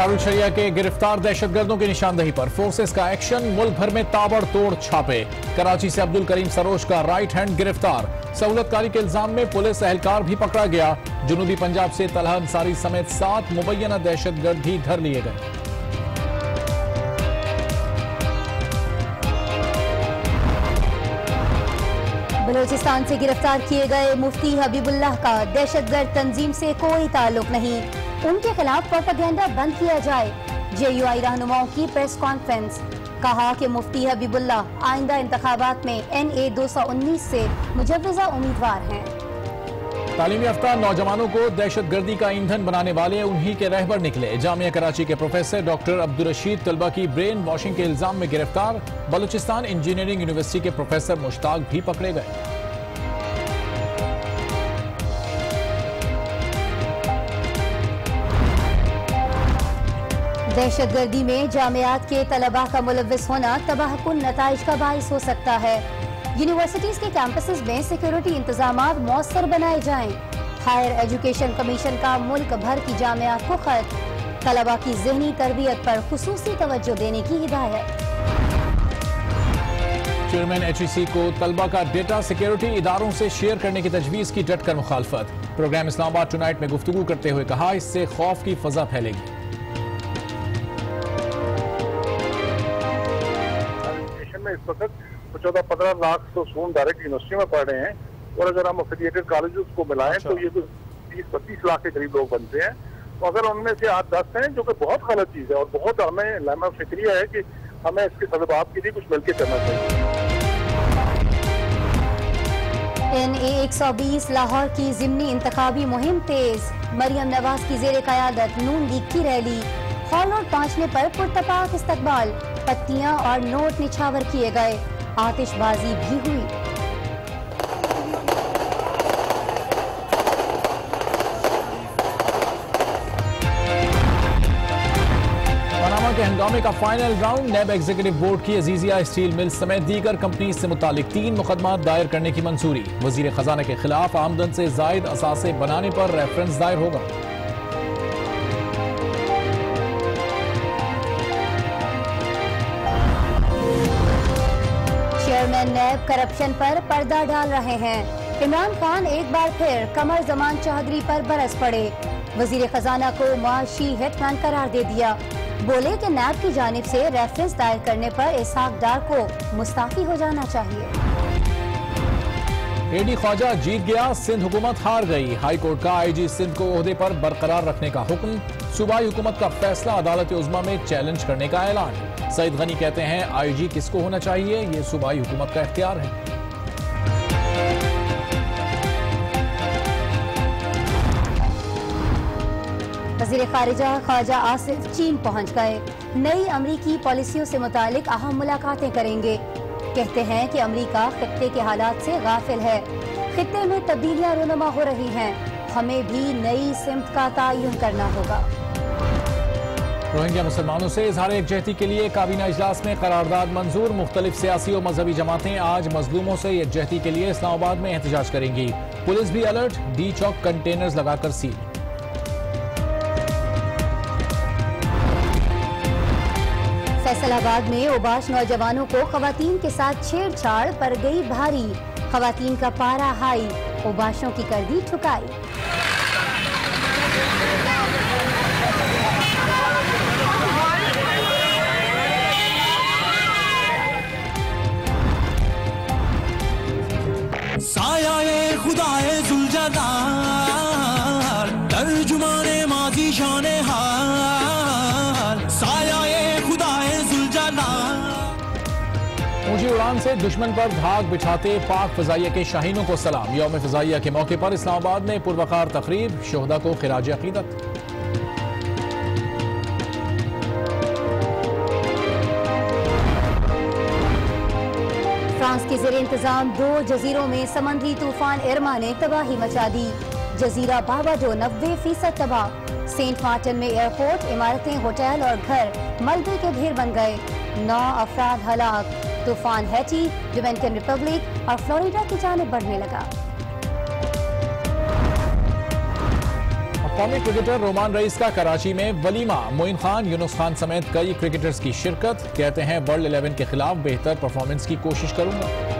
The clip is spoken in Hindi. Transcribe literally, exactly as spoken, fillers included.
दारुल शरिया के गिरफ्तार दहशतगर्दों की निशानदेही पर फोर्सेस का एक्शन, मुल्क भर में ताबड़तोड़ छापे। कराची से अब्दुल करीम सरोज का राइट हैंड गिरफ्तार, सहूलतकारी के इल्जाम में पुलिस एहलकार भी पकड़ा गया। जुनूबी पंजाब से तलहा अंसारी समेत सात मुबैना दहशतगर्द भी धर लिए गए। बलूचिस्तान से गिरफ्तार किए गए मुफ्ती हबीबुल्लाह का दहशतगर्द तंजीम से कोई ताल्लुक नहीं, उनके खिलाफ प्रोपेगेंडा बंद किया जाए। जेयूआई रहनुमाओं की प्रेस कॉन्फ्रेंस, कहा कि मुफ्ती हबीबुल्लाह आइंदा इंतखाबात में एन ए दो सौ उन्नीस से मुजव्वजा उम्मीदवार हैं। तालीम याफ्ता नौजवानों को दहशतगर्दी का ईंधन बनाने वाले उन्हीं के रहबर निकले। जामिया कराची के प्रोफेसर डॉक्टर अब्दुल रशीद तलबा की ब्रेन वॉशिंग के इल्जाम में गिरफ्तार। बलूचिस्तान इंजीनियरिंग यूनिवर्सिटी के प्रोफेसर मुश्ताक भी पकड़े गए। दहशतगर्दी में जामियात के तलबा का मुलव्विस होना तबाहकुन नताइज का बाइस हो सकता है। यूनिवर्सिटीज के कैंपसेस में सिक्योरिटी इंतजामात मौसर बनाए जाएं। हायर एजुकेशन कमीशन का मुल्क भर की जामियात को खत, तलबा की ज़हनी तरबियत पर खुसूसी तवज्जो देने की हिदायत। चेयरमैन एच ई सी को तलबा का डेटा सिक्योरिटी इदारों से शेयर करने की तजवीज़ की डट कर मुखालफत। प्रोग्राम इस्लामाबाद टुनाइट में गुफ्तगू करते हुए कहा, इससे खौफ की फजा फैलेगी। इस वक्त चौदह पंद्रह लाख तो स्टूडेंट डायरेक्ट यूनिवर्सिटी में पढ़ रहे हैं, और अगर हम एफिलिएटेड कॉलेजेस को मिलाएं तो ये तो तीस बत्तीस लाख के करीब लोग बनते हैं। तो अगर उनमें से आठ दस हैं, जो कि बहुत गलत चीज़ है, और बहुत हमें लहमा फिक्रिया है कि हमें इसके सदबाब के लिए कुछ मिलकर करना चाहिए। एन ए एक सौ बीस लाहौर की जिमनी इंतखाबी मुहिम तेज, मरियम नवाज की जेर क़यादत नून लीग की रैली। हॉल रोड पहुंचने पर पुरतपाक इस्तकबाल, पत्तियां और नोट निछावर किए गए, आतिशबाजी भी हुई। पनामा के हंगामे का final round, NAB executive board की अजीजिया स्टील मिल समेत दीगर कंपनी से मुतालिक तीन मुकदमा दायर करने की मंजूरी। वजीर खजाना के खिलाफ आमदन से जायद असासे बनाने पर रेफरेंस दायर होगा। चेयरमैन नैब करप्शन पर पर्दा डाल रहे हैं। इमरान खान एक बार फिर कमर जमान चौधरी पर बरस पड़े। वजीर खजाना को मुआशी हिटमैन करार दे दिया। बोले कि नैब की जानिब से रेफरेंस दायर करने पर इसहाक डार को मुस्ताफी हो जाना चाहिए। एडी ख्वाजा जीत गया, सिंध हुकूमत हार गई। हाई कोर्ट का आई जी सिंध को ओहदे पर बरकरार रखने का हुक्म। सूबाई हुकूमत का फैसला अदालत उज़्मा में चैलेंज करने का ऐलान। सईद गनी कहते हैं, आई जी किसको होना चाहिए, ये सूबाई हुकूमत का इख्तियार है। वज़ीर खारिजा ख्वाजा आसिफ चीन पहुंच गए। नई अमरीकी पॉलिसियों से मुतालिक अहम मुलाकातें करेंगे। कहते हैं कि अमरीका खित्ते के हालात से गाफिल है। खित्ते में तब्दीलियां रूनुमा हो रही हैं, हमें भी नई सिमत का तयन करना होगा। रोहिंग्या मुसलमानों से इजहार यकजहती के लिए काबीना इजलास में करारदाद मंजूर। मुख्तलिफ सियासी और मजहबी जमातें आज मजलूमों से यकजहती के लिए इस्लामाबाद में एहतजाज करेंगी। पुलिस भी अलर्ट, डी चौक कंटेनर्स लगाकर सील। फैसलाबाद में ओबाश नौजवानों को खवातीन के साथ छेड़छाड़ पर गई भारी। खवातीन का पारा हाई, ओबाशों की कर दी ठुकाई। साया खुदाए जुल्जदार, तर्जुमाने माजी शाने हाल, साया खुदाए जुल्जदार। ऊंची उड़ान से दुश्मन पर धाक बिछाते पाक फजाइया के शाहीनों को सलाम। यौम फजाइया के मौके पर इस्लामाबाद में पुरवकार तकरीब, शोहदा को खिराज अकीदत। फ्रांस के ज़ेरे इंतजाम दो जजीरों में समंदरी तूफान इरमा ने तबाही मचा दी। जजीरा बावाडो नब्बे फीसद तबाह। सेंट मार्टिन में एयरपोर्ट, इमारतें, होटल और घर मलबे के ढेर बन गए। नौ अफराद हलाक। तूफान हैटी, डोमिनिकन रिपब्लिक और फ्लोरिडा की जानिब बढ़ने लगा। कौमी क्रिकेटर रोमान रईस का कराची में वलीमा। मोइन खान, यूनुस खान समेत कई क्रिकेटर्स की शिरकत। कहते हैं वर्ल्ड इलेवन के खिलाफ बेहतर परफॉर्मेंस की कोशिश करूंगा।